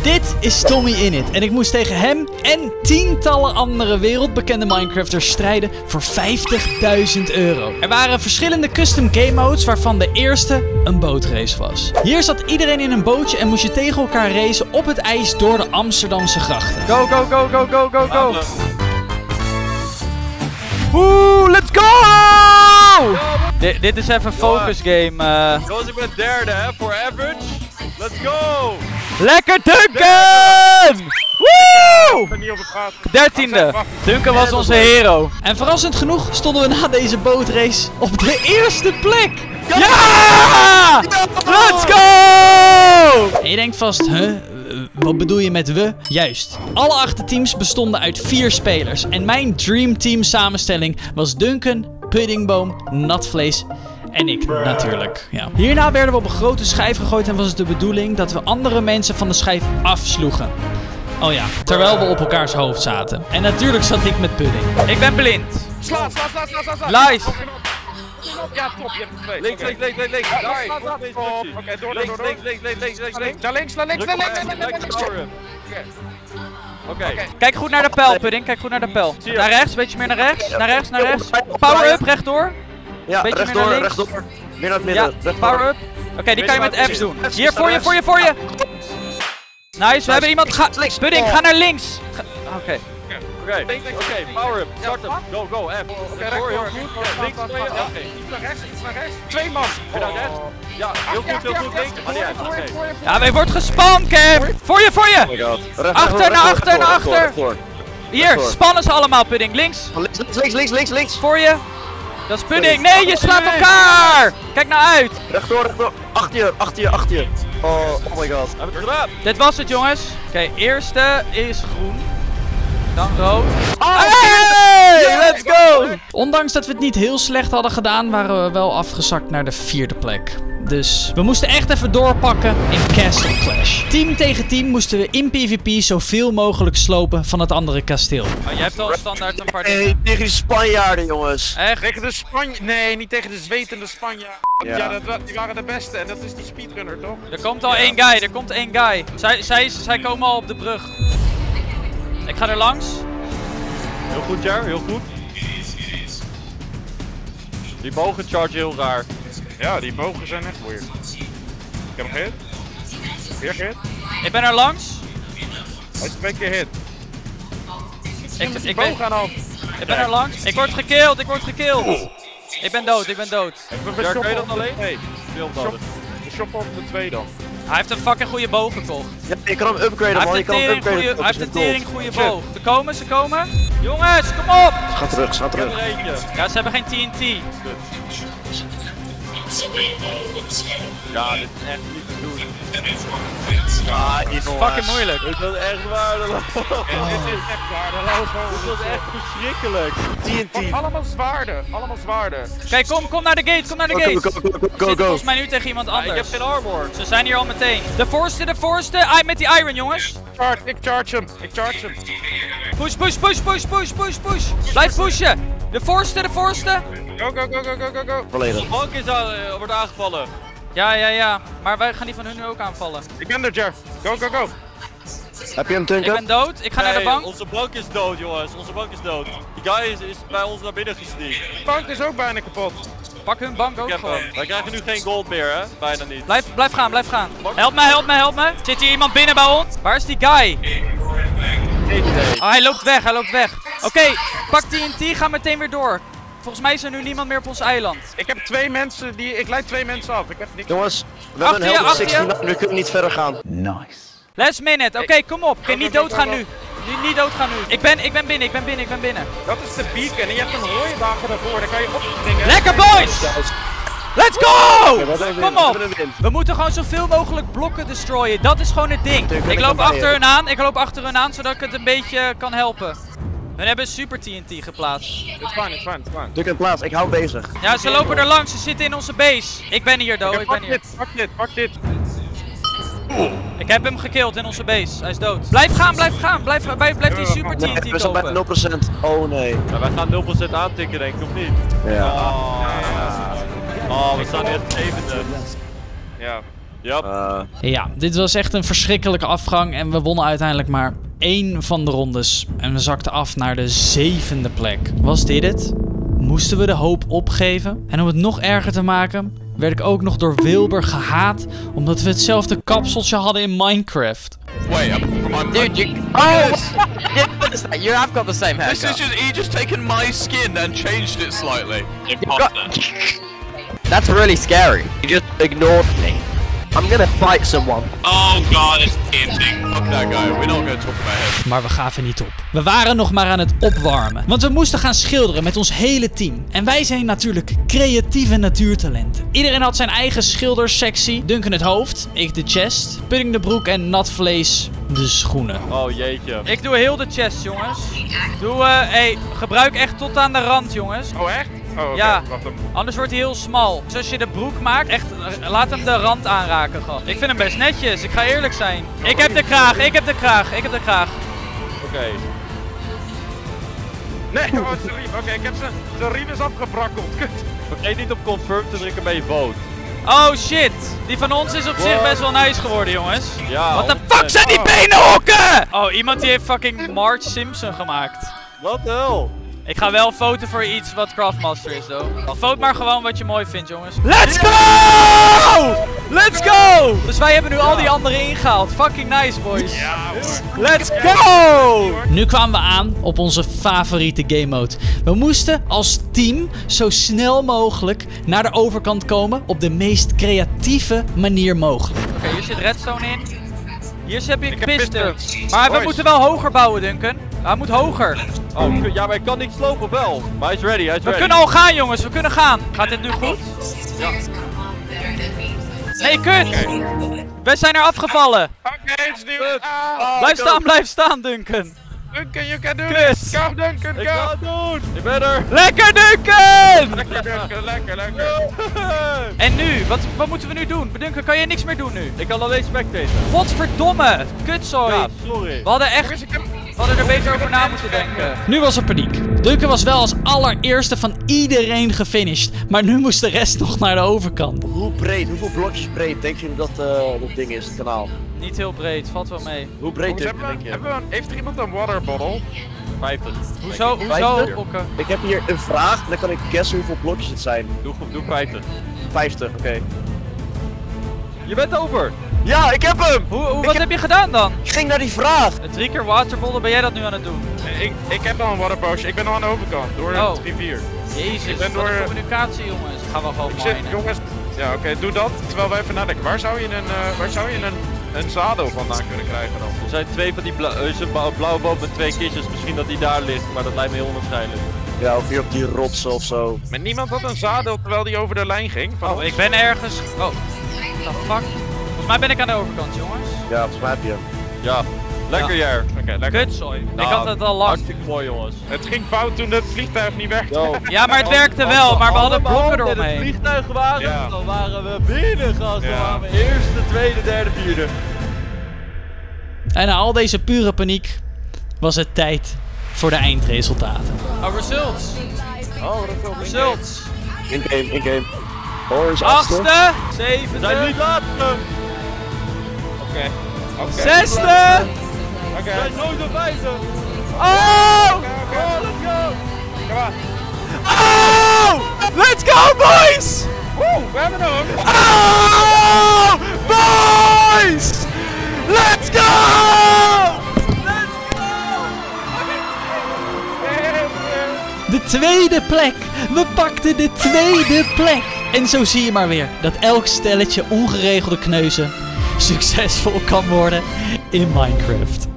Dit is Tommy Innit en ik moest tegen hem en tientallen andere wereldbekende Minecrafters strijden voor €50.000. Er waren verschillende custom game modes waarvan de eerste een bootrace was. Hier zat iedereen in een bootje en moest je tegen elkaar racen op het ijs door de Amsterdamse grachten. Go, go, go, go, go, go, go! Oeh, let's go! Dit is even een focus game. Zoals ik ben derde, hè, voor average. Let's go! Lekker Duncan! Woe! 13e. Duncan was onze hero. En verrassend genoeg stonden we na deze bootrace op de eerste plek. Ja! Let's go! En je denkt vast, wat bedoel je met we? Juist. Alle 8 teams bestonden uit 4 spelers. En mijn Dream Team samenstelling was Duncan, Puddingboom, Natvlees en ik natuurlijk. Ja. Hierna werden we op een grote schijf gegooid en was het de bedoeling dat we andere mensen van de schijf afsloegen. Oh ja, terwijl we op elkaars hoofd zaten. En natuurlijk zat ik met Pudding. Ik ben blind. Sla. Lies. Ja, top, je hebt er 2. Links. Daar. Oké, door. Links. Naar links. Oké. Kijk goed naar de pijl, Pudding. Kijk goed naar de pijl. Naar rechts, beetje meer naar rechts. Naar rechts. Power up, rechtdoor. Ja, beetje meer naar links. rechtdoor. Meer naar het midden. Ja, power up. Oké, die kan je met F doen. Hier, voor je. Nice, we hebben iemand. Pudding, ga naar links. Oké, power up. Start hem. Go. F. Oké, links. Iets naar rechts. 2 man. Naar rechts. Ja, heel goed. Links. ja, wij wordt gespamd, Cam. Voor je. Naar achter. Hier, spannen ze allemaal, Pudding. Links. Links. Voor je. Dat is Pudding. Nee, je slaat elkaar. Kijk nou uit. Rechtdoor. Achter je. Oh my god. Hebben we het gedaan? Dit was het, jongens. Oké, eerste is groen. Dan rood. Hey, let's go! Ondanks dat we het niet heel slecht hadden gedaan, waren we wel afgezakt naar de 4e plek. Dus we moesten echt even doorpakken in Castle Clash. Team tegen team moesten we in PvP zoveel mogelijk slopen van het andere kasteel. Oh, jij hebt al standaard een paar dingen. Hey, tegen die Spanjaarden, jongens. Echt? Tegen de Spanjaarden. Nee, niet tegen de zwetende Spanjaarden. Ja, die waren de beste en dat is die speedrunner, toch? Er komt al één guy. Zij komen al op de brug. Ik ga er langs. Heel goed, Jar, heel goed. Die bogen charge heel raar. Ja, die bogen zijn echt weird. Ik heb hem gehit. Weer gehit. Ik ben er langs. Hij is 2 keer hit. Ik ben er langs. Ik word gekilld. Ik ben dood. Jar, kun je dat alleen? Nee, de shop op de 2 dan. Hij heeft een fucking goede boog gekocht. Ja, je kan hem upgraden, man. Hij heeft een tering goede boog. Ze komen. Jongens, kom op! Ze gaan terug. Ik heb er eentje. Ja, ze hebben geen TNT. Ja, dit is echt niet te doen. Dit is fucking moeilijk. Dit was echt waardeloos. Dit is echt waardeloos. Dit was echt verschrikkelijk. TNT. Allemaal zwaarder. Kijk, kom naar de gate. Go. Volgens mij nu tegen iemand anders. Ik heb geen armor. Ze zijn hier al meteen. De voorste. Met die iron, jongens. Ik charge hem. Push. Blijf pushen. De voorste. Go. Volledig. De bank wordt aangevallen. Ja. Maar wij gaan die van hun nu ook aanvallen. Ik ben er, Jar. Go. Heb je hem, Ik Duncan? ben dood. Ik ga naar de bank. Onze bank is dood, jongens. Die guy is bij ons naar binnen gesneakt. De bank is ook bijna kapot. Pak hun bank ook gewoon. Wij krijgen nu geen gold meer, hè? Bijna niet. Blijf gaan. Help me. Zit hier iemand binnen bij ons? Waar is die guy? Oh, hij loopt weg. Oké, pak TNT, ga meteen weer door. Volgens mij is er nu niemand meer op ons eiland. Ik heb 2 mensen ik leid 2 mensen af. Ik heb niks. Jongens, we hebben een helder achter je. 16, we kunnen niet verder gaan. Last minute. Oké, kom op. Niet doodgaan nu. Niet doodgaan nu. Ik ben binnen. Dat is de beacon en je hebt een rode wagen daarvoor. Dan kan je opspringen. Lekker, boys! Let's go! Kom op! We win. We moeten gewoon zoveel mogelijk blokken destroyen. Dat is gewoon het ding. Ik loop achter hun aan, zodat ik het een beetje kan helpen. We hebben super TNT geplaatst. Het is fijn. Duncan, plaats, ik hou bezig. Ja, ze lopen er langs. Ze zitten in onze base. Ik ben hier, Do. Pak dit. Ik heb hem gekilld in onze base. Hij is dood. Blijf gaan. Blijf die super TNT We zijn bij kopen. 0%. Oh nee. Ja, wij gaan 0% aantikken, denk ik, of niet? Ja. Oh, we staan echt zevende. Ja. Yep. Ja, dit was echt een verschrikkelijke afgang en we wonnen uiteindelijk maar 1 van de rondes. En we zakten af naar de 7e plek. Was dit het? Moesten we de hoop opgeven? En om het nog erger te maken, werd ik ook nog door Wilbur gehaat omdat we hetzelfde kapseltje hadden in Minecraft. Wait, Dude, you... Oh! You have got the same haircut. this is just he just taken my skin and changed it slightly. Imposter. That's really scary. You just ignored me. I'm gonna fight someone. Oh god, it's TNT. Fuck that guy. We're not gonna talk about him. Maar we gaven niet op. We waren nog maar aan het opwarmen. Want we moesten gaan schilderen met ons hele team. En wij zijn natuurlijk creatieve natuurtalenten. Iedereen had zijn eigen schildersectie. Duncan het hoofd, ik de chest, Pudding de broek en Nat Vlees de schoenen. Oh jeetje. Ik doe heel de chest, jongens. Gebruik echt tot aan de rand, jongens. Oh echt? Oh, oké. Ja, Wacht hem. anders wordt hij heel smal. Dus als je de broek maakt, echt, laat hem de rand aanraken gewoon. Ik vind hem best netjes, ik ga eerlijk zijn. Ik heb de kraag, ik heb de kraag, ik heb de kraag. Oké. Nee, oh, het is een riem. Oké, ik heb zijn riem is afgebrakkeld. Kut. Vergeet niet op confirm te drukken bij je vote. Oh shit, die van ons is op zich best wel nice geworden, jongens. Ja. Wat de fuck zijn die benenhokken? Oh, iemand die heeft fucking Marge Simpson gemaakt. Wat de hel? Ik ga wel voten voor iets wat Craftmaster is, though. Vote maar gewoon wat je mooi vindt, jongens. Let's go! Let's go! Dus wij hebben nu al die anderen ingehaald. Fucking nice, boys. Ja hoor. Let's go! Nu kwamen we aan op onze favoriete game mode. We moesten als team zo snel mogelijk naar de overkant komen op de meest creatieve manier mogelijk. Oké, hier zit redstone in. Hier heb ik heb pistons. pistons. Maar we Boys. moeten wel hoger bouwen, Duncan. Hij moet hoger. Oh, ja, maar ik kan niet slopen wel. Maar hij is ready, hij is We ready. kunnen al gaan, jongens. We kunnen gaan. Gaat dit nu goed? Ja. Nee, kut! We zijn er afgevallen. Oké, het is nu. Blijf staan, Duncan. Duncan, you can do Kut. this. Go, Duncan, go. Ik ga het doen. Ik ben er. Lekker, Duncan! Lekker, Duncan, lekker. En nu? Wat moeten we nu doen? Duncan, kan je niks meer doen nu? Ik kan alleen spectaten. Godverdomme! Kutzooi. Ja, sorry. We hadden er beter over na moeten denken. Nu was er paniek. Duncan was wel als allereerste van iedereen gefinished. Maar nu moest de rest nog naar de overkant. Hoe breed, hoeveel blokjes breed denk je dat dat ding is, het kanaal? Niet heel breed, valt wel mee. Hoe breed denk je? Heeft er iemand een water bottle? 50. Hoezo, Vijftig? Okke? Ik heb hier een vraag, dan kan ik guessen hoeveel blokjes het zijn. Doe 50. 50, oké. Je bent over. Ja, ik heb hem! Wat heb je gedaan dan? Ik ging naar die vraag! 3 keer waterbollen, ben jij dat nu aan het doen? Ik heb al een water potion. Ik ben al aan de overkant. Door Oh. de rivier. Jezus, Ik ben wat een door- communicatie, jongens. Gaan we gewoon Ik zit, minen. jongens. Ja, oké, doe dat. Terwijl wij even nadenken. Waar zou je een zadel vandaan kunnen krijgen dan? Er zijn twee van die blauwe boot met 2 kistjes. Misschien dat die daar ligt, maar dat lijkt me heel onwaarschijnlijk. Ja, of hier op die rotsen of zo. Maar niemand had een zadel terwijl die over de lijn ging. Van Oh, ik ben ergens... Oh, what the fuck? Volgens mij ben ik aan de overkant, jongens. Ja, volgens mij heb je hem. Ja, lekker Jer. Oké, lekker. Kutzooi. Ik Nou, had het al lang. Hartstikke mooi, jongens. Het ging fout toen het vliegtuig niet werkte. Ja, maar het werkte wel, maar we hadden blokken eromheen. Het vliegtuig waren, Ja. Dan waren we binnen, gast. Dan Ja. waren we eerste, tweede, derde, vierde. En na al deze pure paniek was het tijd voor de eindresultaten. Oh, results. Results. In-game. Orange achtste. 8e, 7e, Zijn niet laatste. Oké. 6e. Oké. Zijn nooit op wijze. Oh! Let's go. Kom maar. Oh! Let's go, boys! Oeh, we hebben hem. Oh! Boys! Let's go! De tweede plek! We pakten de tweede plek! En zo zie je maar weer dat elk stelletje ongeregelde kneuzen succesvol kan worden in Minecraft.